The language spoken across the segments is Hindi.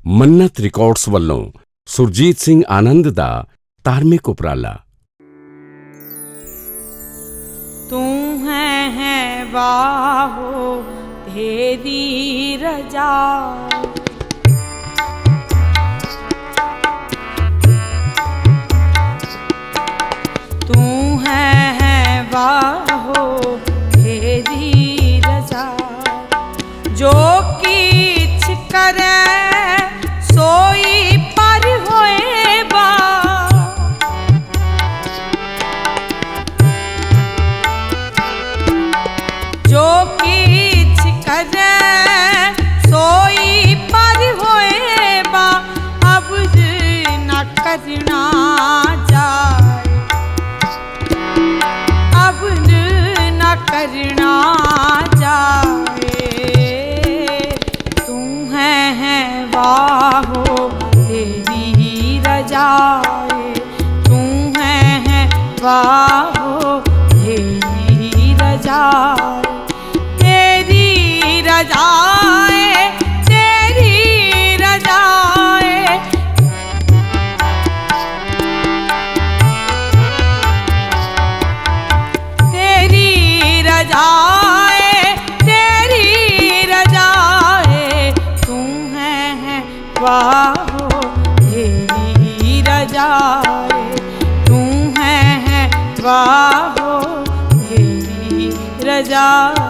मन्नत रिकॉर्ड्स ਵੱਲੋਂ सुरजीत सिंह आनंद दा धार्मिक उपराला। तू है बाहो तेरी रजा, तू है बाहो तेरी रजा, जो किछ करे सोई पर होए बा, जो किछ करे सोई पर होए बा, अब न करना जाए, अब न करना जाए, तू है बाहो तेरी रजाए, तू है बाहो तेरी रजाए, तेरी रजाए, तेरी रजाए, तेरी रजाए, तेरी रजाए, तू है बाहो तेरी रजाए, तू है बाहो तेरी रजाए।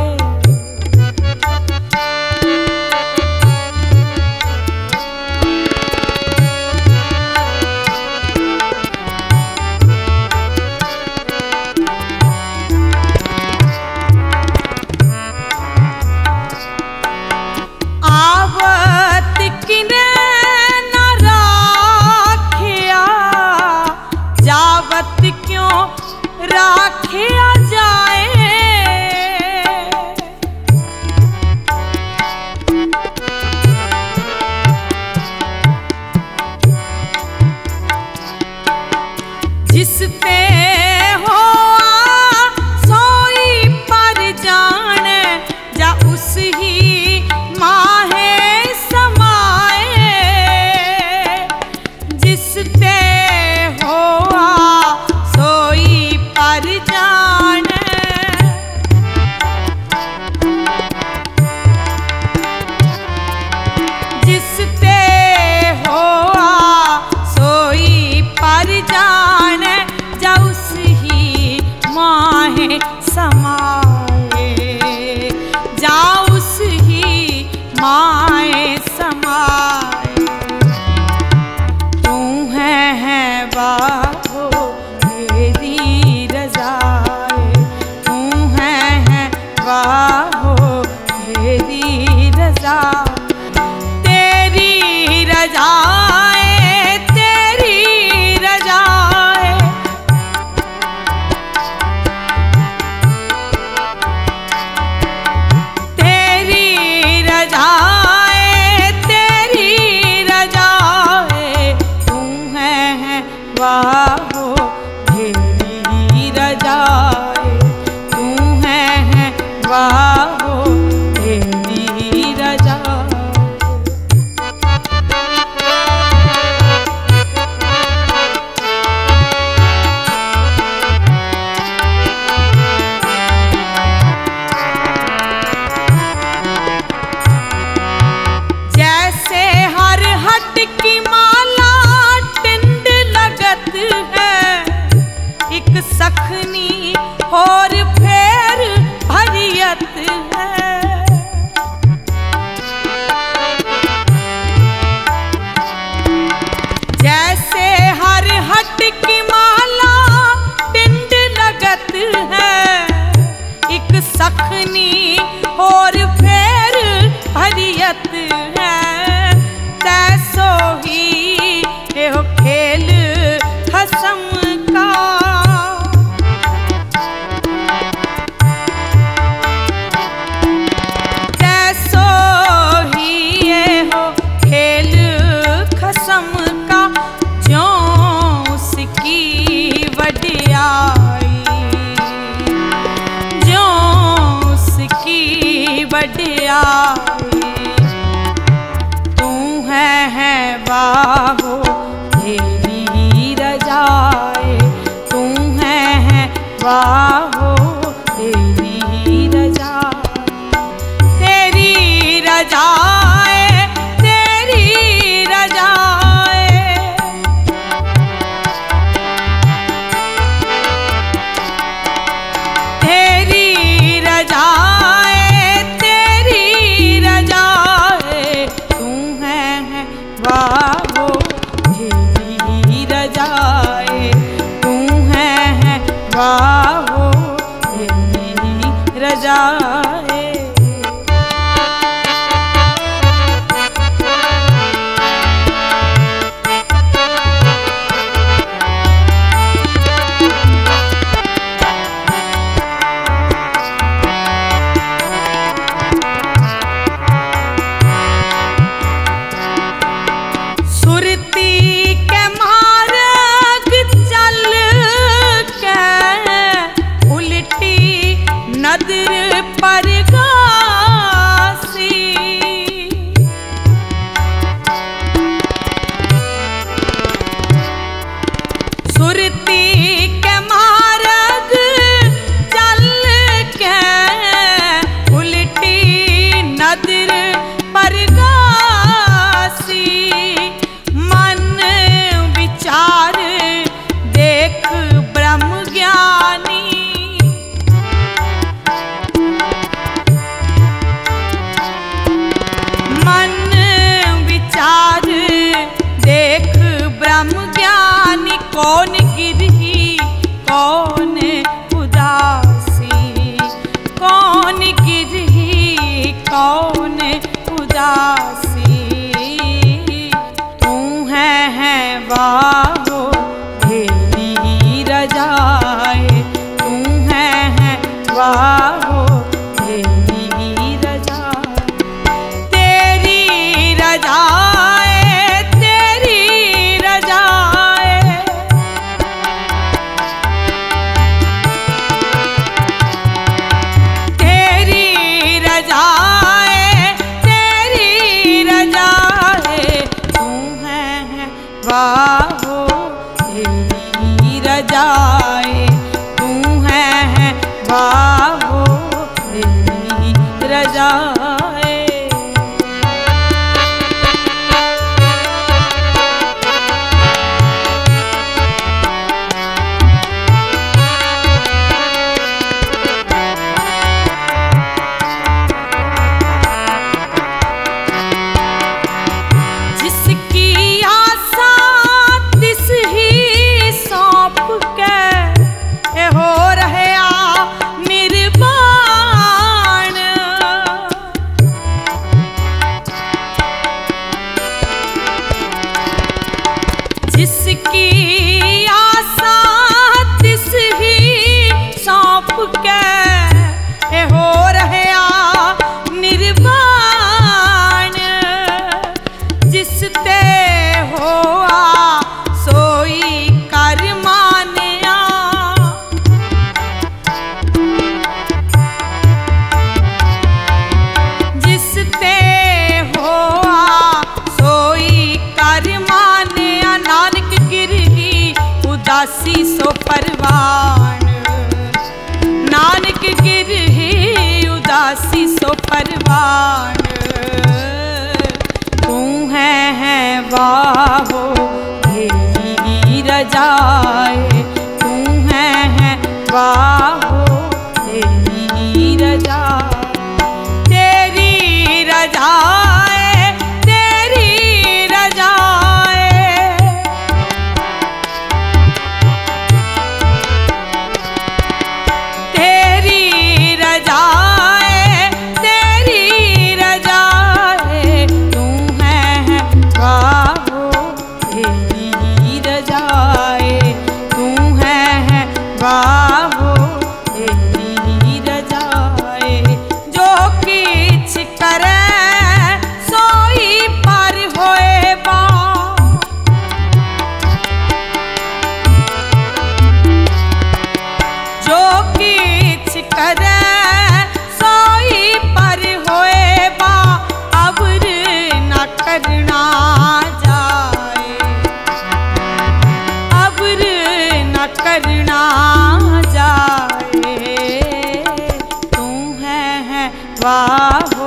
आवत किने न राखिया, जावत क्यों राखिया जाए, जिसते हो सोई पर जान, जा उस ही माहे समाए, जिसते हो सोई पर जान, जिसते हो सोई पर जान, जा उस ही माहे समाए, जा उस ही माए समाए, तू है बाहो तेरी रजाए, तू है बाहो तेरी रजा, तेरी रजाए, तेरी रजाए, तेरी रजाए, तेरी रजाए, तू है बाहो तेरी रजाए, तू है बाहो तेरी रजाए। जैसे हर हट की माला टिंड लगत है, एक सखनी और फेर भरियत है, जैसे हर हट की माला टिंड लगत है, एक सखनी और फेर भरियत है, तैसो ही एहो खेल खसम का, तैसो ही एहो खेल खसम का, ज्यों उसकी वडियाई, ज्यों उसकी वाहो तेरी रजाए तू है वाहो तेरी रजाए तेरी रजाए तेरी रजाए तेरी रजाए तेरी रजाए तू है वाहो तेरी रजाए तू है वाहो तेरी रजाए नदर पर गासी सुरती के मार्ग चल के उल्टी नदर पर गासी मन विचार देख ब्रह्म ज्ञानी देख ब्रह्म ज्ञानी कौन गिरही कौन उदासी कौन गिरही कौन उदासी तू है वाहो तेरी रजाए तू है वाहो तेरी रजाए तेरी रजाए वाहो तेरी रजाए तू है वाहो तेरी रजाए जिसकी आशा तिस ही सौंप के हो रहया निर्वाण जिसते होआ सोई कर मानिया जिसते होआ सोई कर मानिया नानक गिरही उदासी सो परवान नानक गिरही उदासी सो परवान तू है वाहो तेरी रजाए तू है वाहो तेरी रजाए तेरी रजाए तेरी रजाए तेरी रजाए तेरी रजाए तू है वाहो तेरी रजाए तू है वाहो तेरी रजाए जो किछ करे सोई पर होए बा जो किछ करे सोई पर होए बा अबर न करना जाए बाहु